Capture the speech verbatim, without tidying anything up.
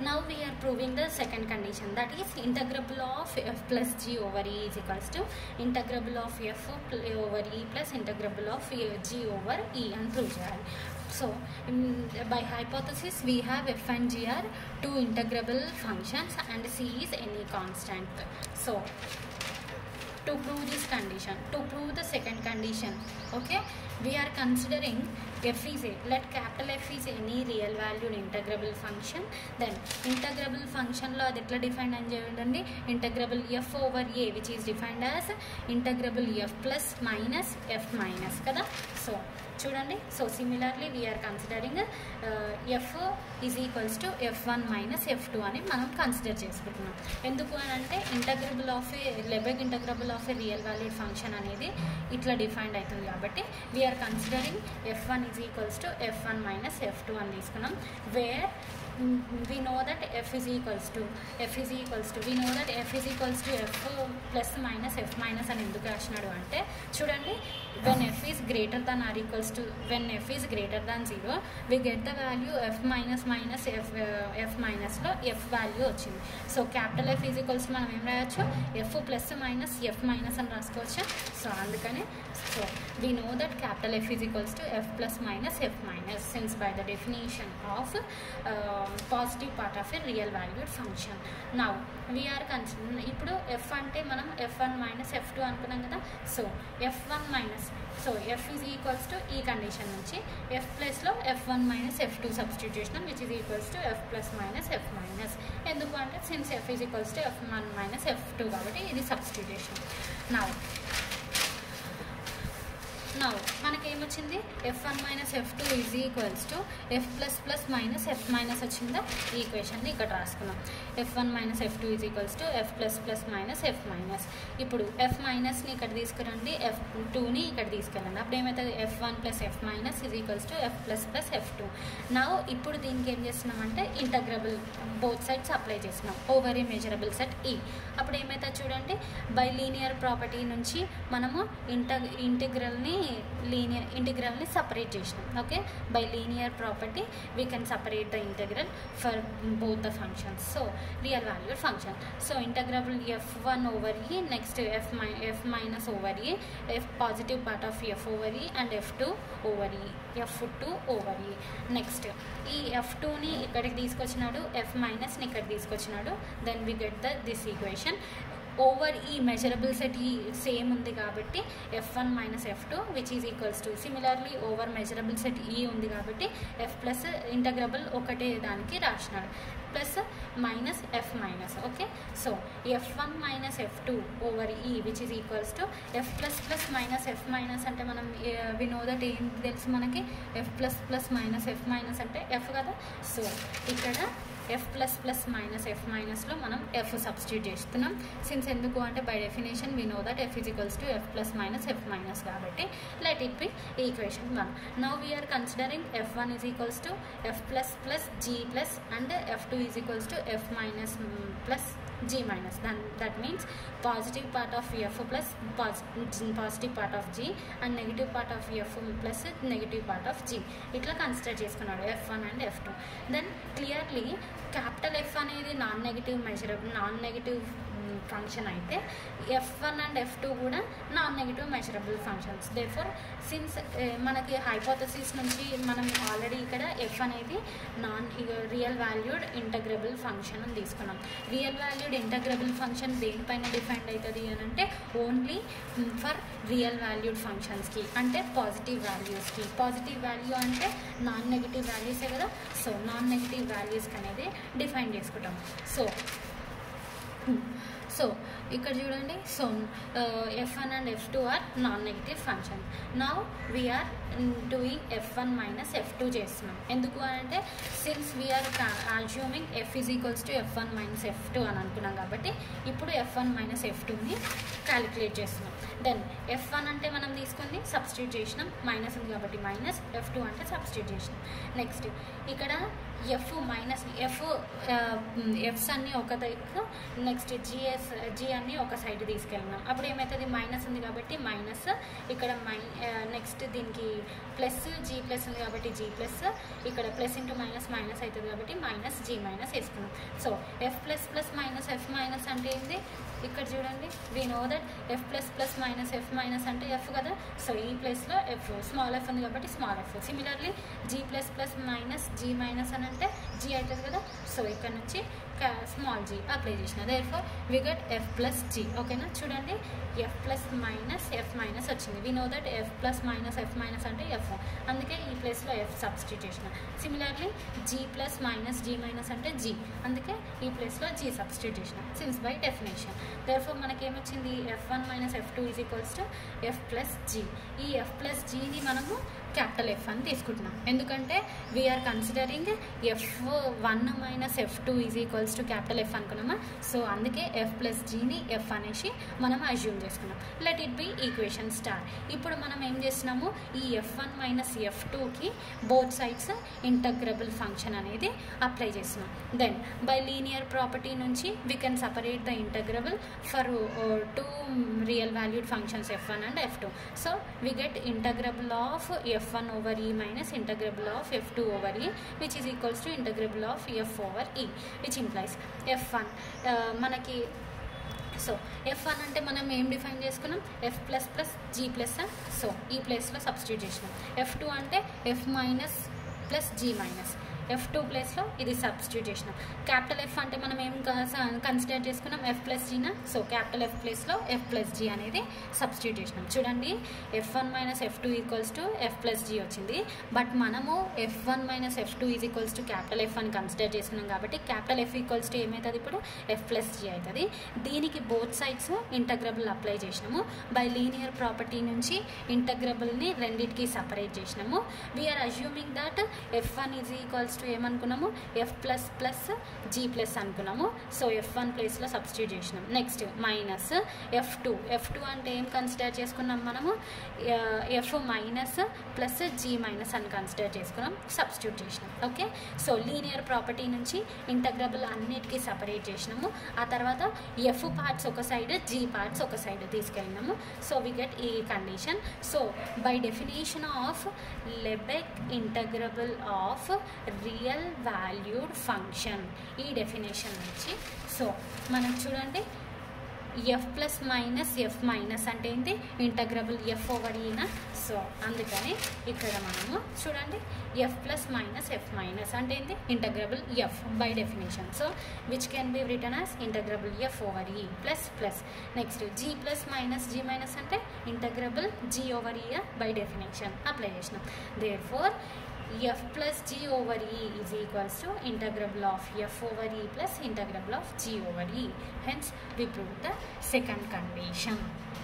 Now we are proving the second condition, that is integrable of f plus g over e is equals to integrable of f over e plus integrable of g over e and prove cheyali. So in, by hypothesis we have f and g are two integrable functions and c is any constant. So to prove this condition, to prove the second condition, okay, we are considering f is a, let capital F is any real valued integrable function. Then integrable function lo adi etla defined ani cheyandi, integrable f over a which is defined as integrable f plus minus f minus kada. So చూడండి, so similarly we're considering f is equals to f one minus f two అని మనం consider చేసుకుంటున్నాం. ఎందుకు అని అంటే integrable of a Lebesgue integrable of a real valued function అనేది ఇట్లా defined అవుతుంది కాబట్టి we're considering f one is equals to f one minus f two అని తీసుకున్నాం. Where we know that f is equals to f is equals to we know that f is equals to f plus minus f minus అని ఎందుకు రాసినాడు అంటే చూడండి, when f is greater than or equals to when f is greater than zero we get the value f minus minus f uh, f minus లో f value వచ్చింది. So capital F is equals to మనం ఏం రాయొచ్చు, f plus minus f minus అని రాసుకోవచ్చు. So అందుకని so we know that capital F is equals to f plus minus f minus since by the definition of uh, positive part of a real valued function. Now we are considering ఇప్పుడు f అంటే మనం f one minus f two అనుకున్నాం కదా. So f one minus so f is equals to ఈ condition నుంచి f plus లో f one minus f two substitute చేసినాం which is equals to f plus minus f minus. ఎందుకు అంటే since f is equals to f one minus f two కాబట్టి ఇది substitution. Now now మనకి ఏమొచ్చింది, f one minus f two is equals to f plus plus minus f minus వచ్చిందా, ఈ ఈక్వేషన్ని ఇక్కడ రాసుకున్నాం. F one minus f two is equals to f plus plus minus f minus. ఇప్పుడు f మైనస్ని ఇక్కడ తీసుకురండి, ఎఫ్ టూని ఇక్కడ తీసుకెళ్ళండి. అప్పుడు ఏమవుతుంది, f one plus f minus is equals to f plus plus f two. నా ఇప్పుడు దీనికి ఏం చేస్తున్నామంటే ఇంటగ్రబుల్ బోత్ సైడ్స్ అప్లై చేస్తున్నాం over a measurable set e. అప్పుడు ఏమవుతుంది చూడండి, బై లీనియర్ ప్రాపర్టీ నుంచి మనము ఇంటగ్ ఇంటిగ్రల్ని లీనియర్ ఇంటిగ్రల్ని సపరేట్ చేసినాం. Okay, by linear property we can separate the integral for both the functions. So real valued function. So integrable f one over e, next f మై f minus over e, f positive part of f over e and f two over e, f two over e. Next ఈ f టూని ఇక్కడికి తీసుకొచ్చినాడు, f మైనస్ని ఇక్కడ తీసుకొచ్చినాడు. Then we get the this equation. Over e measurable set e same ఉంది కాబట్టి f one minus f two which is equals to similarly over measurable set e ఉంది కాబట్టి ఎఫ్ ప్లస్ ఇంటగ్రబుల్ ఒకటే దానికి రాసినాడు plus minus f minus. Okay, so f one minus f two over e which is equals to f plus plus minus f minus అంటే మనం we know that ఏం తెలుసు మనకి, f plus plus minus f minus అంటే f కదా. So ఇక్కడ f plus plus minus f మైనస్లో మనం ఎఫ్ సబ్స్టిట్యూట్ చేస్తున్నాం. సిన్స్ ఎందుకు అంటే by definition we know that f is equals to f plus minus f minus కాబట్టి let it be equation one. Now we're considering f one is equals to f plus plus g plus and f two is equals to f minus plus g minus. Then that means positive part of f plus positive part of g and negative part of f plus negative part of g. ఇట్లా consider చేసుకున్నాడు f one and f two. Then clearly capital f అనేది non negative measurable non negative function అయితే f one and f two కూడా non negative measurable functions. Therefore since మనకి hypothesis నుంచి మనం already ఇక్కడ f అనేది non real valued integrable function అని తీసుకున్నాం. రియల్ వాల్యూడ్ ఇంటగ్రబుల్ ఫంక్షన్ దేనిపైన డిఫైండ్ అవుతుంది అని అంటే ఓన్లీ ఫర్ రియల్ వాల్యూడ్ ఫంక్షన్స్కి, అంటే పాజిటివ్ వాల్యూస్కి. పాజిటివ్ వాల్యూ అంటే నాన్ నెగిటివ్ వాల్యూసే కదా. సో నాన్ నెగిటివ్ వాల్యూస్కి అనేది డిఫైన్ చేసుకుంటాం. సో సో ఇక్కడ చూడండి, so f one and f two are non negative function. Now we're doing f one minus f two చేస్తున్నాం. ఎందుకు అంటే since we're assuming f is equals to f one minus f two అని అనుకున్నాం కాబట్టి ఇప్పుడు f one minus f టూని calculate చేస్తున్నాం. Then f one అంటే మనం తీసుకుంది సబ్స్టిట్యూట్ చేసినాం, మైనస్ ఉంది కాబట్టి మైనస్, ఎఫ్ టూ అంటే సబ్స్టిట్యూట్ చేసినాం. నెక్స్ట్ ఇక్కడ ఎఫ్ మైనస్ ఎఫ్ ఎఫ్స్ అన్నీ ఒక దగ్గర, నెక్స్ట్ జిఎస్ జి అన్నీ ఒక సైడ్ తీసుకెళ్ళినాం. అప్పుడు ఏమవుతుంది, మైనస్ ఉంది కాబట్టి మైనస్, ఇక్కడ మై నెక్స్ట్ దీనికి ప్లస్ జీ ప్లస్ ఉంది కాబట్టి జీ ప్లస్, ఇక్కడ ప్లస్ ఇంటూ మైనస్ మైనస్ అవుతుంది కాబట్టి మైనస్ జీ మైనస్ వేసుకున్నాం. So f plus plus minus f minus అంటే ఏంటి, ఇక్కడ చూడండి we know that f plus plus minus f minus అంటే ఎఫ్ కదా. సో ఈ ప్లేస్లో ఎఫ్ స్మాల్ ఎఫ్ ఉంది కాబట్టి small f. Similarly g plus plus minus g minus అని అంటే జీ అవుతుంది కదా. సో ఇక్కడ నుంచి స్మాల్ జీ అప్లై చేసిన, therefore we get f plus g. ఓకేనా, చూడండి f plus minus f minus వచ్చింది. We know that f plus minus f minus అంటే ఎఫ్, అందుకే ఈ ప్లేస్లో ఎఫ్ సబ్స్టిట్యూట్ చేసిన. Similarly g plus minus g minus అంటే జీ, అందుకే ఈ ప్లేస్లో జీ సబ్స్టిట్యూట్ చేసిన సిన్స్ బై డెఫినేషన్. దేర్ఫోర్ మనకి ఏమొచ్చింది, f one minus f two is equals to f plus g. ఈ ఎఫ్ ప్లస్ జీని మనము క్యాపిటల్ ఎఫ్ అని తీసుకుంటున్నాం, ఎందుకంటే we're considering f one minus f two is equals to capital f అనుకున్నామా. So అందుకే ఎఫ్ ప్లస్ జీని ఎఫ్ అనేసి మనం అజ్యూమ్ చేసుకున్నాం. Let it be equation star. ఇప్పుడు మనం ఏం చేస్తున్నాము, ఈ ఎఫ్ వన్ మైనస్ ఎఫ్ టూకి బోత్ సైడ్స్ ఇంటగ్రబుల్ ఫంక్షన్ అనేది అప్లై చేస్తున్నాం. దెన్ బై లీనియర్ ప్రాపర్టీ నుంచి we can separate the integrable for two real valued functions f one and f two. So we get integrable of f one over e minus integral of f two over e, which is equals to integral of f over e, which implies f one మనకి. So f one అంటే మనం ఏం define చేసుకున్నాం, f plus plus g plus. So ఈ ప్లేస్లో substitute చేసినాం. F two అంటే f minus plus g minus, f two ప్లేస్లో ఇది సబ్స్టిట్యూట్ చేసినాం. క్యాపిటల్ ఎఫ్ అంటే మనం ఏం కన్సిడర్ చేసుకున్నాం, ఎఫ్ ప్లస్ జీనా. సో క్యాపిటల్ ఎఫ్ ప్లేస్లో ఎఫ్ ప్లస్ జీ అనేది సబ్స్టిట్యూట్ చేసినాం. చూడండి f one minus f two equals to f plus g వచ్చింది, బట్ మనము f one minus f two is equals to capital f అని consider చేసుకున్నాం కాబట్టి క్యాపిటల్ ఎఫ్ ఈక్వల్స్ టు ఏమవుతుంది, ఇప్పుడు ఎఫ్ ప్లస్ జీ అవుతుంది. దీనికి బోత్ సైడ్స్ ఇంటగ్రబుల్ అప్లై చేసినాము. బై లీనియర్ ప్రాపర్టీ నుంచి ఇంటగ్రబుల్ని రెండింటికి సపరేట్ చేసినాము. We're assuming that f one is equals to ఏమనుకున్నాము, f plus plus g plus అనుకున్నాము. సో ఎఫ్ వన్ ప్లేస్లో సబ్స్టిట్యూట్ చేసినాం. Next minus f two. F two అంటే ఏం కన్సిడర్ చేసుకున్నాం మనము, f minus plus g minus అని కన్సిడర్ చేసుకున్నాం, సబ్స్టిట్యూట్ చేసినాం. ఓకే, సో లీనియర్ ప్రాపర్టీ నుంచి ఇంటగ్రబుల్ అన్నిటికీ సపరేట్ చేసినాము. ఆ తర్వాత ఎఫ్ పార్ట్స్ ఒక సైడ్, జీ పార్ట్స్ ఒక సైడ్ తీసుకెళ్ళినాము. సో వి గెట్ ఈ condition. So by definition of Lebesgue integrable of real valued function, ఈ డెఫినేషన్ నుంచి సో మనం చూడండి f plus minus f minus అంటే ఏంటి, ఇంటగ్రబుల్ ఎఫ్ ఓవర్ ఈనా. సో అందుకని ఇక్కడ మనము చూడండి f plus minus f minus అంటే ఏంటి, integrable f by definition. So which can be written as integrable f over e plus plus. Next G plus minus g minus అంటే integrable g over e by definition apply చేసినాం. Therefore f plus g over e is equals to integral of f over e plus integral of g over e. Hence we prove the second condition.